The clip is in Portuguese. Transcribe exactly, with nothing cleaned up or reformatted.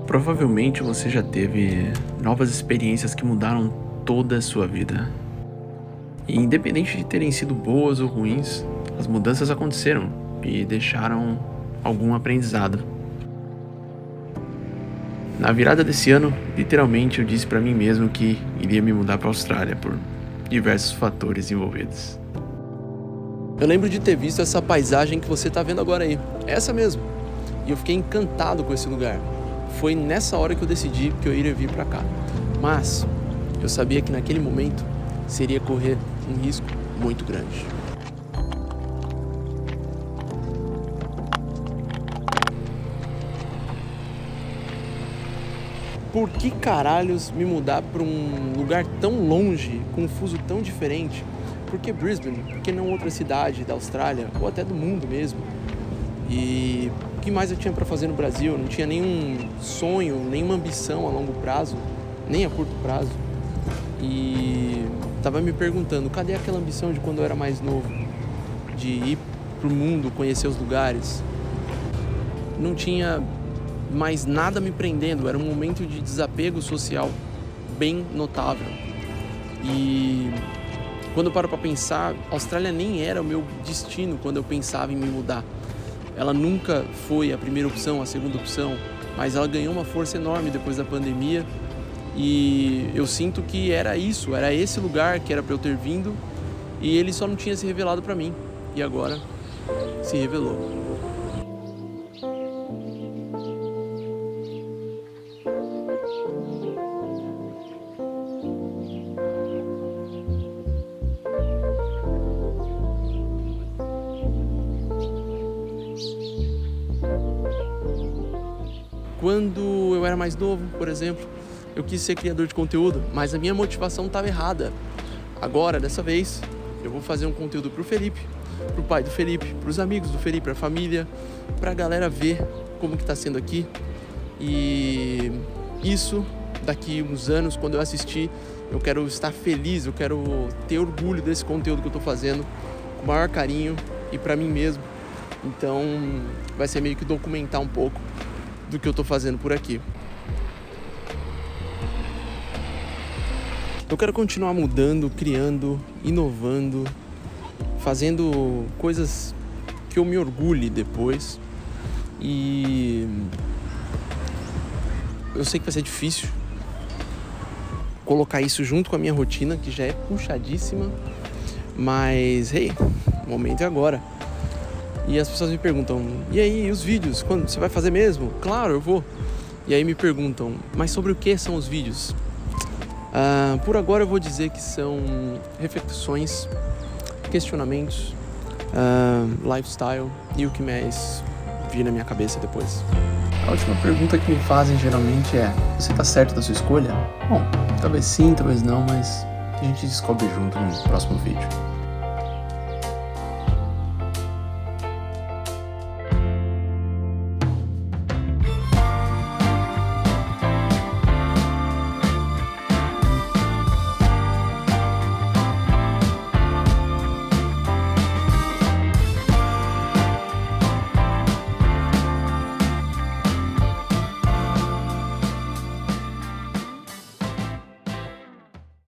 Provavelmente você já teve novas experiências que mudaram toda a sua vida. E independente de terem sido boas ou ruins, as mudanças aconteceram e deixaram algum aprendizado. Na virada desse ano, literalmente eu disse pra mim mesmo que iria me mudar pra Austrália por diversos fatores envolvidos. Eu lembro de ter visto essa paisagem que você tá vendo agora aí, essa mesmo. E eu fiquei encantado com esse lugar. Foi nessa hora que eu decidi que eu iria vir pra cá. Mas eu sabia que naquele momento seria correr um risco muito grande. Por que caralhos me mudar para um lugar tão longe, com um fuso tão diferente? Por que Brisbane? Por que não outra cidade da Austrália ou até do mundo mesmo? E o que mais eu tinha para fazer no Brasil? Eu não tinha nenhum sonho, nenhuma ambição a longo prazo, nem a curto prazo. E tava me perguntando, cadê aquela ambição de quando eu era mais novo? De ir pro mundo, conhecer os lugares. Não tinha mais nada me prendendo, era um momento de desapego social bem notável. E quando eu paro para pensar, a Austrália nem era o meu destino quando eu pensava em me mudar. Ela nunca foi a primeira opção, a segunda opção, mas ela ganhou uma força enorme depois da pandemia e eu sinto que era isso, era esse lugar que era para eu ter vindo e ele só não tinha se revelado para mim e agora se revelou. Quando eu era mais novo, por exemplo, eu quis ser criador de conteúdo, mas a minha motivação estava errada. Agora, dessa vez, eu vou fazer um conteúdo pro Felipe, pro pai do Felipe, pros amigos do Felipe, pra família, pra galera ver como que tá sendo aqui. E isso, daqui uns anos, quando eu assistir, eu quero estar feliz, eu quero ter orgulho desse conteúdo que eu tô fazendo, com o maior carinho e pra mim mesmo. Então, vai ser meio que documentar um pouco do que eu tô fazendo por aqui. Eu quero continuar mudando, criando, inovando, fazendo coisas que eu me orgulhe depois. E eu sei que vai ser difícil colocar isso junto com a minha rotina, que já é puxadíssima, mas hey, o momento é agora. E as pessoas me perguntam, e aí, e os vídeos? Quando você vai fazer mesmo? Claro, eu vou. E aí me perguntam, mas sobre o que são os vídeos? Ah, por agora eu vou dizer que são reflexões, questionamentos, ah, lifestyle e o que mais vir na minha cabeça depois. A última pergunta que me fazem geralmente é, você tá certo da sua escolha? Bom, talvez sim, talvez não, mas a gente descobre junto no próximo vídeo.